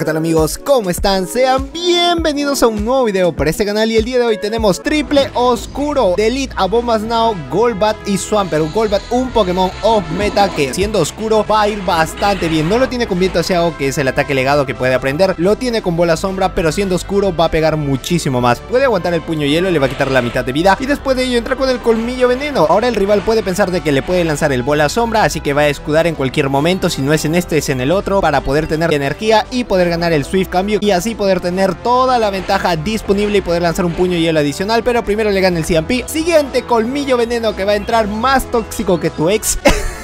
¿Qué tal amigos? ¿Cómo están? Sean bienvenidos a un nuevo video para este canal. Y el día de hoy tenemos triple oscuro de Elite a Bombasnao, Golbat y Swampert. Golbat, un Pokémon off meta que siendo oscuro va a ir bastante bien. No lo tiene con viento asiago, que es el ataque legado que puede aprender. Lo tiene con bola sombra, pero siendo oscuro va a pegar muchísimo más. Puede aguantar el puño hielo, le va a quitar la mitad de vida. Y después de ello entra con el colmillo veneno. Ahora el rival puede pensar de que le puede lanzar el bola sombra, así que va a escudar en cualquier momento. Si no es en este, es en el otro, para poder tener energía y poder ganar el Swift cambio y así poder tener toda la ventaja disponible y poder lanzar un puño hielo adicional. Pero primero le gana el CMP. Siguiente, colmillo veneno, que va a entrar más tóxico que tu ex.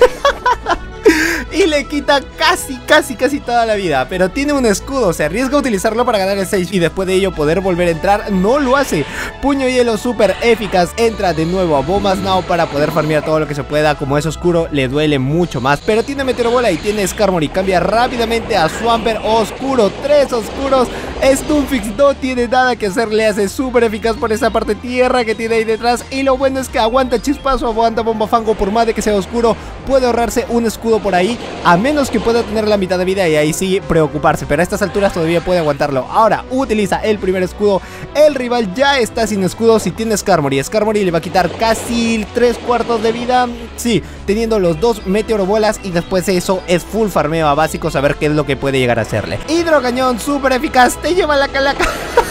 Y le quita casi toda la vida. Pero tiene un escudo, se arriesga a utilizarlo para ganar el 6 y después de ello poder volver a entrar. No lo hace. Puño hielo súper eficaz. Entra de nuevo a Bombasnao para poder farmear todo lo que se pueda. Como es oscuro le duele mucho más, pero tiene Meteoro Bola y tiene Skarmory. Cambia rápidamente a Swampert oscuro. 3 oscuros. Stunfix no tiene nada que hacer. Le hace súper eficaz por esa parte tierra que tiene ahí detrás. Y lo bueno es que aguanta chispazo, aguanta bomba fango. Por más de que sea oscuro, puede ahorrarse un escudo por ahí, a menos que pueda tener la mitad de vida y ahí sí preocuparse, pero a estas alturas todavía puede aguantarlo. Ahora utiliza el primer escudo. El rival ya está sin escudo. Si tiene Skarmory, Skarmory le va a quitar casi 3/4 de vida. Sí, teniendo los dos Meteoro Bolas. Y después de eso es full farmeo a básicos, a ver qué es lo que puede llegar a hacerle. Hidrocañón súper eficaz. Te lleva la calaca.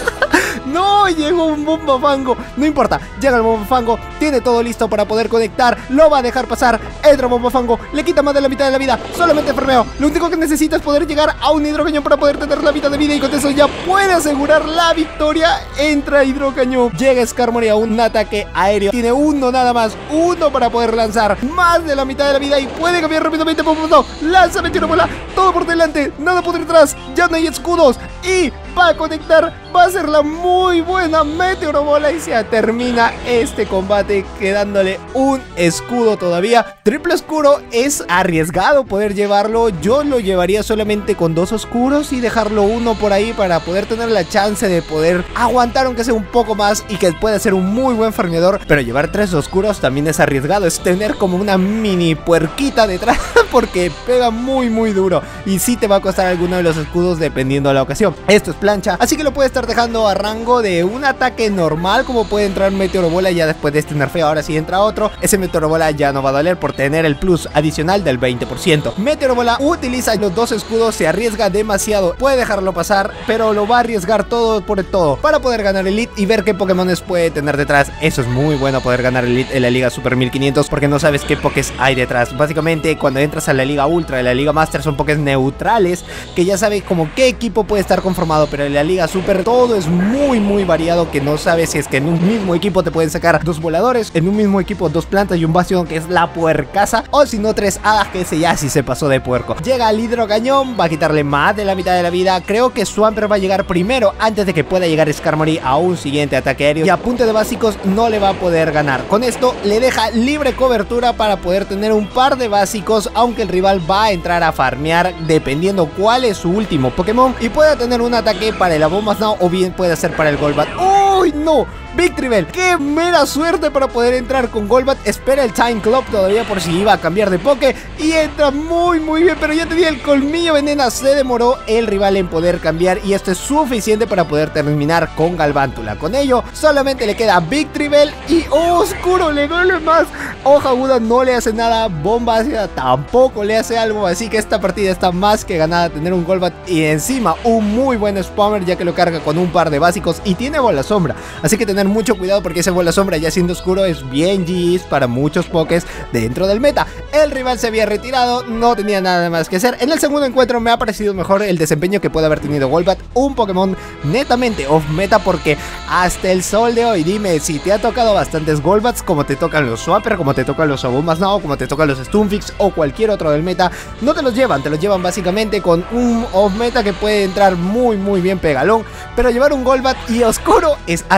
No, llegó un bomba fango. No importa, llega el bomba fango. Tiene todo listo para poder conectar. Lo va a dejar pasar. Entra bomba fango, le quita más de la mitad de la vida. Solamente farmeo. Lo único que necesita es poder llegar a un hidrocañón para poder tener la mitad de vida. Y con eso ya puede asegurar la victoria. Entra hidrocañón. Llega Skarmory a un ataque aéreo. Tiene uno nada más. Uno para poder lanzar más de la mitad de la vida. Y puede cambiar rápidamente. Lanza Meteoro Bola. Todo por delante, nada por detrás. Ya no hay escudos. Y va a conectar. Va a ser la muy buena Meteoro Bola y se termina este combate quedándole un escudo todavía. Triple oscuro es arriesgado poder llevarlo. Yo lo llevaría solamente con 2 oscuros y dejarlo uno por ahí para poder tener la chance de poder aguantar aunque sea un poco más y que pueda ser un muy buen farmeador. Pero llevar 3 oscuros también es arriesgado. Es tener como una mini puerquita detrás porque pega muy duro y sí te va a costar alguno de los escudos dependiendo de la ocasión. Esto es plancha, así que lo puedes estar dejando a rango de un ataque normal, como puede entrar Meteoro Bola. Ya después de este nerfeo, ahora sí entra otro. Ese Meteoro Bola ya no va a doler por tener el plus adicional del 20%. Meteoro Bola utiliza los 2 escudos, se arriesga demasiado. Puede dejarlo pasar, pero lo va a arriesgar todo por el todo para poder ganar Elite y ver qué Pokémones puede tener detrás. Eso es muy bueno, poder ganar Elite en la Liga Super 1500, porque no sabes qué Pokés hay detrás. Básicamente, cuando entras a la Liga Ultra, en la Liga Master, son Pokés neutrales, que ya sabes como qué equipo puede estar conformado, pero en la Liga Super todo es muy variado, que no sabes si es que en un mismo equipo te pueden sacar 2 voladores, en un mismo equipo 2 plantas y un bastión, que es la puercaza, o si no 3 hadas, que ese ya sí se pasó de puerco. Llega el hidrocañón, va a quitarle más de la mitad de la vida. Creo que Swampert va a llegar primero antes de que pueda llegar Skarmory a un siguiente ataque aéreo, y a punta de básicos no le va a poder ganar. Con esto le deja libre cobertura para poder tener un par de básicos, aunque el rival va a entrar a farmear dependiendo cuál es su último Pokémon, y pueda tener un ataque para el Bombasnao o bien puede ser para el Golbat. ¡Uy, no! Victreebel, qué mera suerte para poder entrar con Golbat. Espera el Time Clock todavía por si iba a cambiar de Poké y entra muy bien, pero ya tenía el colmillo veneno. Se demoró el rival en poder cambiar y esto es suficiente para poder terminar con Galvántula. Con ello solamente le queda Victreebel y oscuro le duele más. Hoja aguda no le hace nada, bomba ácida tampoco le hace algo, así que esta partida está más que ganada. Tener un Golbat y encima un muy buen spammer, ya que lo carga con un par de básicos y tiene bola sombra, así que tener mucho cuidado porque ese bola sombra ya siendo oscuro es bien GG para muchos pokés dentro del meta. El rival se había retirado, no tenía nada más que hacer. En el segundo encuentro me ha parecido mejor el desempeño que puede haber tenido Golbat, un Pokémon netamente off meta, porque hasta el sol de hoy, dime si te ha tocado bastantes Golbats, como te tocan los Swampert, como te tocan los Bombasnao, como te tocan los Stunfix o cualquier otro del meta. No te los llevan, te los llevan básicamente con un off meta que puede entrar muy bien pegalón, pero llevar un Golbat y oscuro es arriesgarte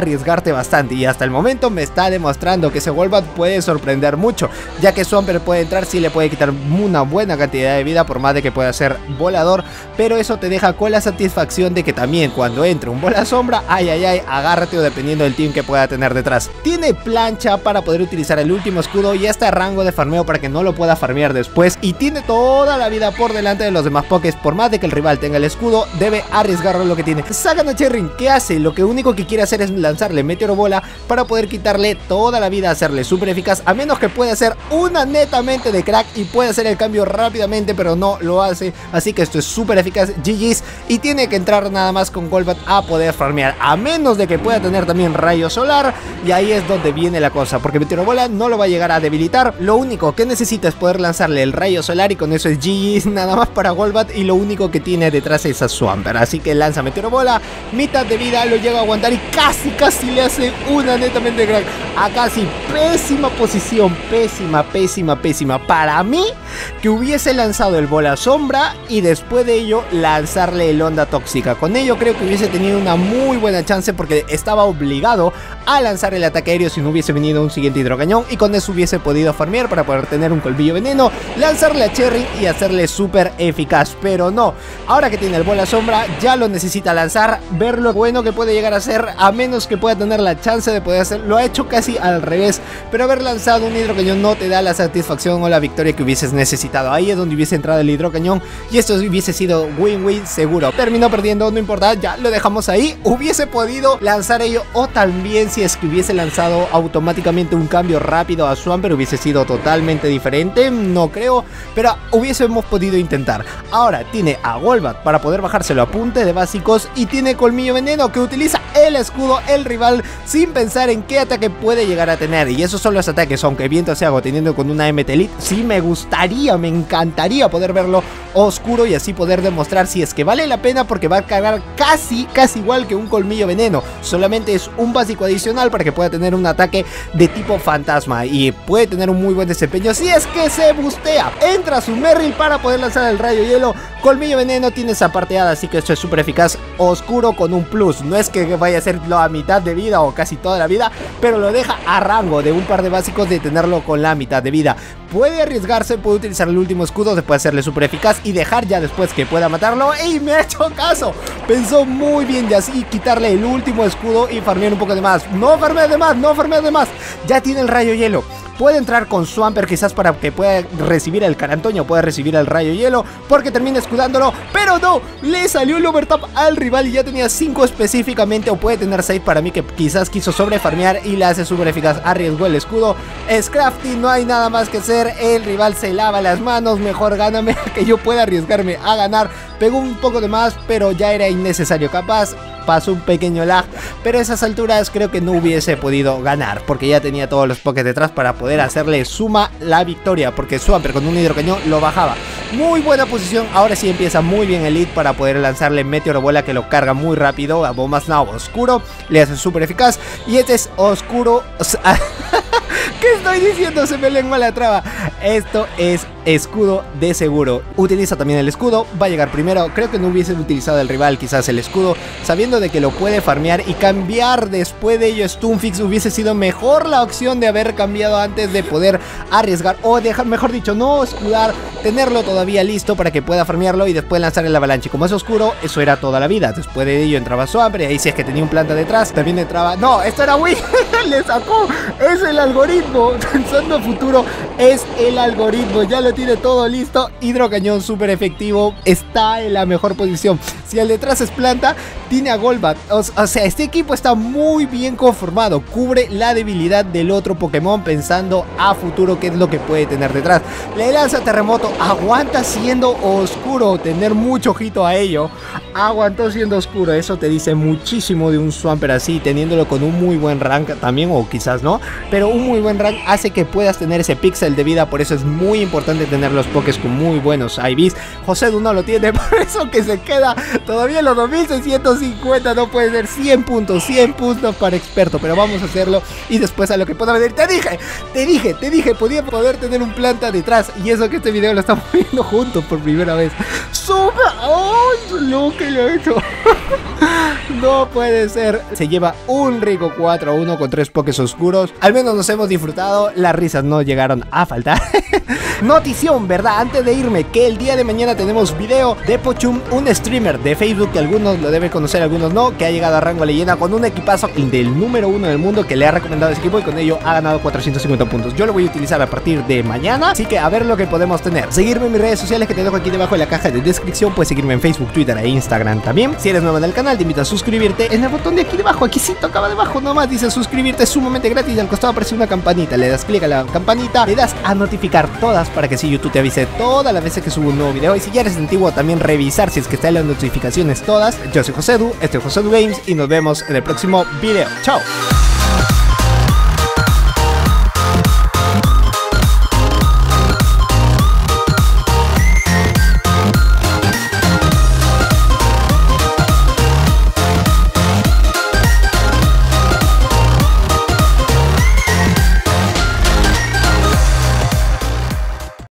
divierte bastante, y hasta el momento me está demostrando que ese Golbat puede sorprender mucho, ya que Swampert puede entrar, sí le puede quitar una buena cantidad de vida, por más de que pueda ser volador, pero eso te deja con la satisfacción de que también cuando entre un bola sombra, ay, agárrate, o dependiendo del team que pueda tener detrás. Tiene plancha para poder utilizar el último escudo y hasta rango de farmeo para que no lo pueda farmear después, y tiene toda la vida por delante de los demás pokés. Por más de que el rival tenga el escudo, debe arriesgarlo lo que tiene. Sagan a Cherrin, ¿qué hace? Lo que único que quiere hacer es lanzarle Meteoro Bola para poder quitarle toda la vida, hacerle súper eficaz, a menos que pueda hacer una netamente de crack y puede hacer el cambio rápidamente, pero no lo hace, así que esto es súper eficaz, GG's, y tiene que entrar nada más con Golbat a poder farmear, a menos de que pueda tener también rayo solar, y ahí es donde viene la cosa, porque Meteoro Bola no lo va a llegar a debilitar. Lo único que necesita es poder lanzarle el rayo solar, y con eso es GG's nada más para Golbat, y lo único que tiene detrás es a Swampert, así que lanza Meteoro Bola, mitad de vida, lo llega a aguantar y casi le hace una netamente crack. Acá sí, pésima posición, pésima. Para mí, que hubiese lanzado el bola sombra y después de ello lanzarle el onda tóxica. Con ello creo que hubiese tenido una muy buena chance, porque estaba obligado a lanzar el ataque aéreo si no hubiese venido un siguiente hidrocañón, y con eso hubiese podido farmear para poder tener un colmillo veneno, lanzarle a Cherry y hacerle súper eficaz. Pero no, ahora que tiene el bola sombra ya lo necesita lanzar, ver lo bueno que puede llegar a ser, a menos que pueda tener la chance de poder hacer. Lo ha hecho casi al revés, pero haber lanzado un hidrocañón no te da la satisfacción o la victoria que hubieses necesitado. Ahí es donde hubiese entrado el hidrocañón y esto hubiese sido win-win seguro. Terminó perdiendo, no importa, ya lo dejamos ahí. Hubiese podido lanzar ello, o también si es que hubiese lanzado automáticamente un cambio rápido a Swampert, hubiese sido totalmente diferente, no creo, pero hubiésemos podido intentar. Ahora tiene a Golbat para poder bajárselo a punte de básicos, y tiene colmillo veneno que utiliza el escudo el rival sin pensar en qué ataque puede llegar a tener, y esos son los ataques. Aunque viento se hago teniendo con una MT Elite, sí me encantaría poder verlo oscuro y así poder demostrar si es que vale la pena, porque va a cargar casi igual que un colmillo veneno, solamente es un básico adicional para que pueda tener un ataque de tipo fantasma y puede tener un muy buen desempeño si es que se bustea. Entra su Merrill para poder lanzar el rayo hielo, colmillo veneno, tiene esa parteada, así que esto es súper eficaz. Oscuro con un plus, no es que vaya a ser la mitad de vida o casi toda la vida, pero lo deja a rango de un par de básicos de tenerlo con la mitad de vida. Puede arriesgarse, puede utilizar el último escudo, después hacerle súper eficaz y dejar ya después que pueda matarlo. ¡Ey! Me ha hecho caso, pensó muy bien de así quitarle el último escudo y farmear un poco de más. No farmea de más, ya tiene el rayo hielo. Puede entrar con Swampert quizás para que pueda recibir el Carantoña o pueda recibir el rayo hielo, porque termina escudándolo, pero no, le salió el overtap al rival y ya tenía 5 específicamente, o puede tener 6 para mí, que quizás quiso sobrefarmear y le hace súper eficaz. Arriesgó el escudo, es crafty, no hay nada más que hacer, el rival se lava las manos, mejor gáname que yo pueda arriesgarme a ganar. Pegó un poco de más, pero ya era innecesario, capaz pasó un pequeño lag, pero a esas alturas creo que no hubiese podido ganar, porque ya tenía todos los pokés detrás para poder hacerle suma la victoria, porque Swampert con un hidrocañón lo bajaba. Muy buena posición, ahora sí empieza muy bien el lead para poder lanzarle Meteoro Bola, que lo carga muy rápido a Bombas Now oscuro, le hace súper eficaz, y este es oscuro. ¿Qué estoy diciendo? Se me lengua la traba. Esto es escudo de seguro. Utiliza también el escudo, va a llegar primero. Creo que no hubiese utilizado el rival quizás el escudo, sabiendo de que lo puede farmear y cambiar después de ello Stunfix. Hubiese sido mejor la opción de haber cambiado antes de poder arriesgar, o dejar, mejor dicho, no escudar, tenerlo todavía listo para que pueda farmearlo y después lanzar el avalanche. Como es oscuro, eso era toda la vida. Después de ello entraba Swampert, y ahí si es que tenía un planta detrás, también entraba. No, esto era Wii. Le sacó. Es el algoritmo. Pensando a futuro, es el algoritmo. Ya lo tiene todo listo. Hidrocañón súper efectivo. Está en la mejor posición. Si el detrás es planta, tiene a Golbat. O sea, este equipo está muy bien conformado. Cubre la debilidad del otro Pokémon pensando a futuro qué es lo que puede tener detrás. Le lanza terremoto. Aguanta siendo oscuro. Tener mucho ojito a ello. Aguantó siendo oscuro. Eso te dice muchísimo de un Swampert así, teniéndolo con un muy buen rank también, o quizás no, pero un muy buen rank hace que puedas tener ese pixel de vida. Por eso es muy importante tener los pokés con muy buenos IVs. José no lo tiene, por eso que se queda todavía en los 2650. No puede ser 100 puntos para experto, pero vamos a hacerlo y después a lo que pueda venir. Te dije, podía poder tener un planta detrás, y eso que este video lo estamos viendo juntos por primera vez. ¡Sube! ¡Ay, lo que lo he hecho! No puede ser. Se lleva un rico 4-1 con 3 pokés oscuros. Al menos nos hemos disfrutado. Las risas no llegaron a faltar. Notición, ¿verdad? Antes de irme, que el día de mañana tenemos video de Pochum, un streamer de Facebook que algunos lo deben conocer, algunos no, que ha llegado a rango leyenda con un equipazo del número 1 del mundo, que le ha recomendado ese equipo y con ello ha ganado 450 puntos. Yo lo voy a utilizar a partir de mañana, así que a ver lo que podemos tener. Seguirme en mis redes sociales que te dejo aquí debajo en la caja de descripción. Puedes seguirme en Facebook, Twitter e Instagram también. Si eres nuevo en el canal, te invito a suscribirte en el botón de aquí debajo, aquí sí, acaba debajo nomás, dice suscribirte, es sumamente gratis y al costado aparece una campanita. Le das clic a la campanita, le das a notificar todas para que si YouTube te avise todas las veces que subo un nuevo video. Y si ya eres antiguo, también revisar si es que están las notificaciones todas. Yo soy Josedu, este es Josedu Games y nos vemos en el próximo video. ¡Chao!